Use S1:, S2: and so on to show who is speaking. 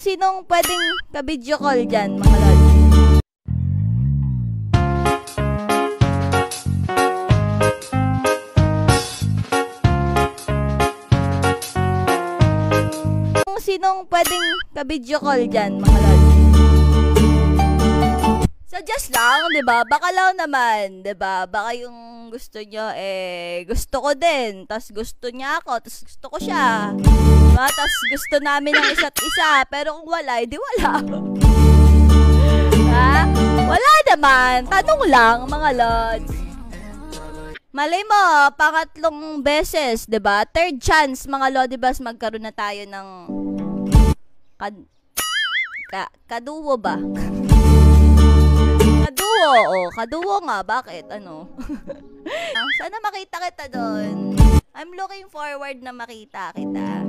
S1: Sinong pwedeng ka-video call dyan, mga lod? Sinong pwedeng ka-video call dyan, mga lod? Suggest lang, 'di ba? Baka lang naman, 'di ba? Baka yung gusto nyo gusto ko din, tas gusto niya ako, tas gusto ko siya. Diba? Tas gusto namin ng isa't isa, pero kung wala, di wala. Ha? Wala naman. Tanong lang, mga lods. Malay mo, pangatlong beses, 'di ba? Third chance, mga lodibas, magkaroon na tayo ng kaduo ba? Kaduo nga. Bakit? Ano? Sana makita kita doon. I'm looking forward na makita kita.